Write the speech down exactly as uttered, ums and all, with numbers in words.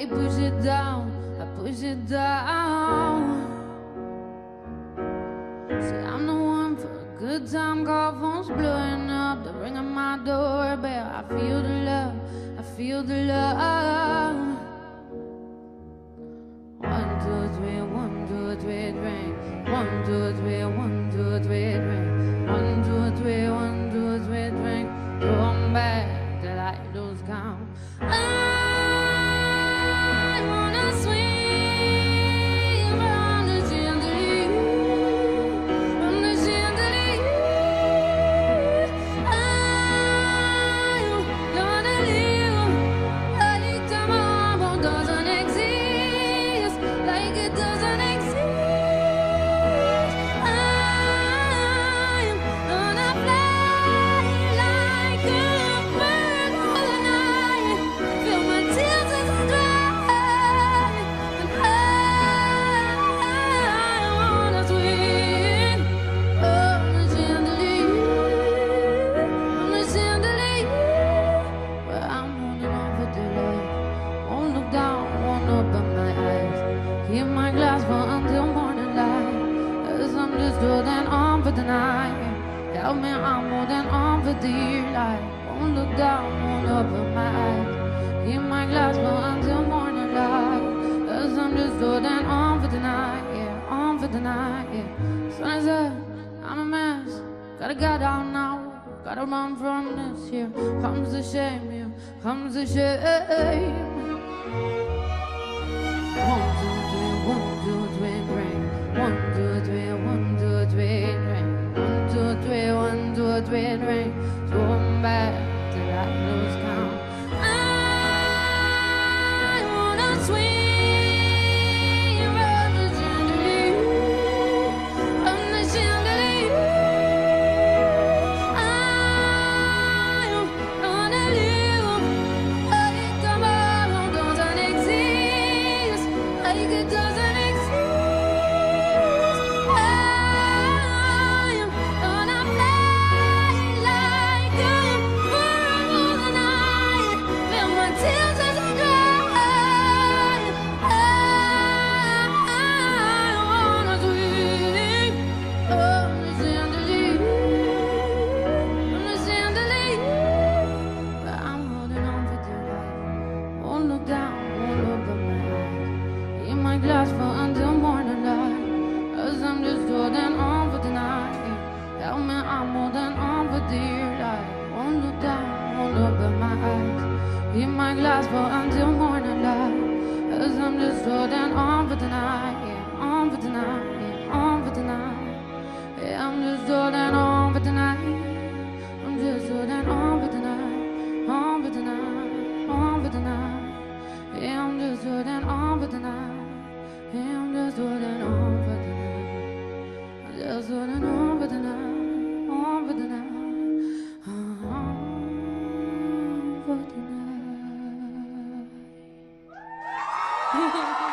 you push it down, I push it down. See, I'm the one for a good time, call phones blowing up, the ring on my doorbell. I feel the love, I feel the love. One, two, three, one, two, three, ring. One, two, three, one, two, three, ring. One, two, three, one, two, three, ring. Going back till I lose count. I wanna swing from the chandelier, from the chandelier. I'm gonna live like tomorrow doesn't exist, like it doesn't exist. I'm gonna fly like a bird all the night, feel my tears as I dry, and I wanna swing from the chandelier, from the chandelier. But I'm holding on for dear life, won't look down, won't open my eyes, keep my glass full until morning light, 'cause I'm just holding on for the night. Help me, I'm holding on for dear life, won't look down, won't open my eyes, keep my glass full until morning light, 'cause I'm just holding on for the night, yeah, on for the night, yeah. Sun is up, I'm a mess, gotta get out now, gotta run from this. Here comes the shame, here comes the shame. One, two, three, one, two, three, ring. One, two, three, one, two, three, ring. One, two, three, one, two, three, ring. Going back till I lose count. I wanna swing from the chandelier, from the chandelier. I'm gonna live like tomorrow doesn't exist, like it doesn't exist. I'm gonna fly like a bird all the night, feel my tears as I dry. I wanna swing from the chandelier, from the chandelier. But I'm holding on for dear life, won't look down, won't open my eyes, keep my glass full until morning light, 'cause I'm just holding on for the night. Help me, I'm holding on for dear life, won't look down, won't open my eyes, keep my glass full until morning light, 'cause I'm just holding on for the night, yeah, on for the night, yeah, on for the night. Yeah, I'm just holding on for the night, I'm just holding on for the night, on for the night, on for the night. Yeah, I'm just holding on for the night, yeah, I'm just holding on for the night, I'm just holding on for the night, on for the night, on for the night.